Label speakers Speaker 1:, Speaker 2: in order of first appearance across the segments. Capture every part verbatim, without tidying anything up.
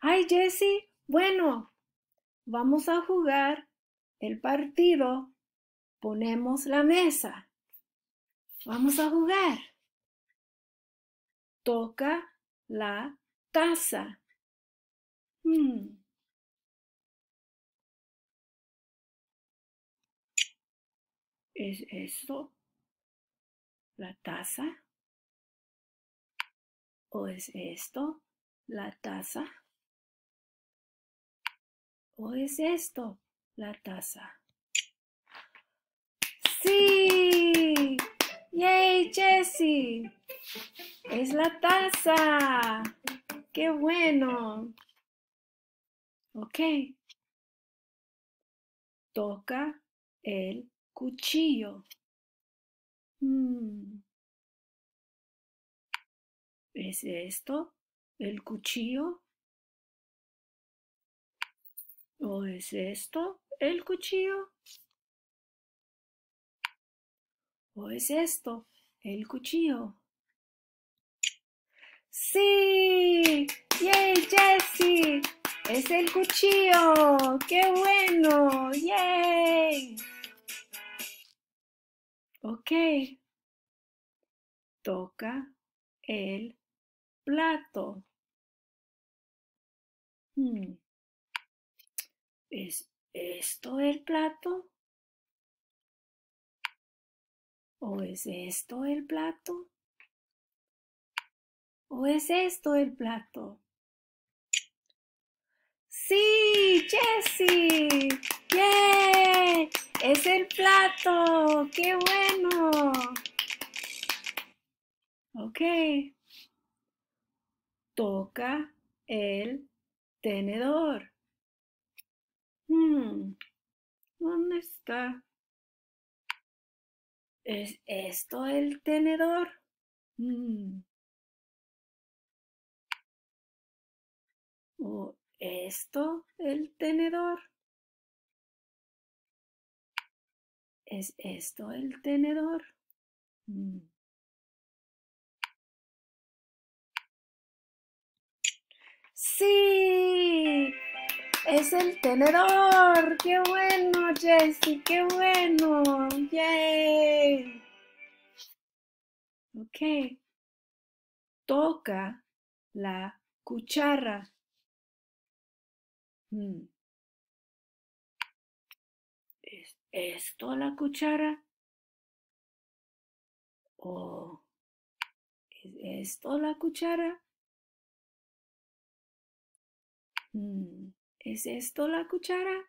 Speaker 1: Ay, Jessie, bueno, vamos a jugar el partido. Ponemos la mesa. Vamos a jugar. Toca la taza. Hmm. ¿Es esto la taza? ¿O es esto la taza? ¿O es esto la taza? ¡Sí! ¡Yay, Jessie! ¡Es la taza! ¡Qué bueno! Ok. Toca el cuchillo. Hmm. ¿Es esto el cuchillo? ¿O es esto el cuchillo? ¿O es esto el cuchillo? ¡Sí! ¡Yay, Jessie! ¡Es el cuchillo! ¡Qué bueno! ¡Yay! Ok. Toca el plato. Hmm. ¿Es esto el plato? ¿O es esto el plato? ¿O es esto el plato? ¡Sí, Jessie! ¡Yay! ¡Es el plato! ¡Qué bueno! Ok. Toca el tenedor. Hmm. ¿Dónde está? ¿Es esto el tenedor? Hmm. ¿O esto el tenedor? ¿Es esto el tenedor? Hmm. ¡Sí! ¡Es el tenedor! ¡Qué bueno, Jessie! ¡Qué bueno! ¡Yay! Ok. Toca la cuchara. Hmm. ¿Es esto la cuchara? ¿O es esto la cuchara? Hmm. ¿Es esto la cuchara?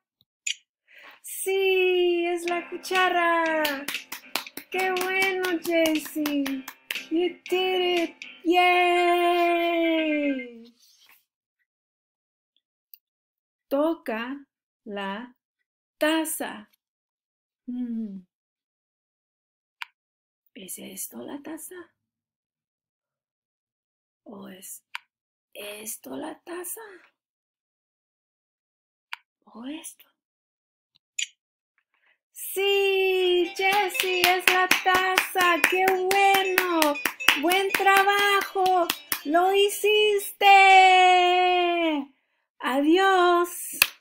Speaker 1: ¡Sí! ¡Es la cuchara! ¡Qué bueno, Jessie! You did it! ¡Yay! Toca la taza. Hmm. ¿Es esto la taza? ¿O es esto la taza? ¿O esto? ¡Sí! ¡Jessie, es la taza! ¡Qué bueno! ¡Buen trabajo! ¡Lo hiciste! ¡Adiós!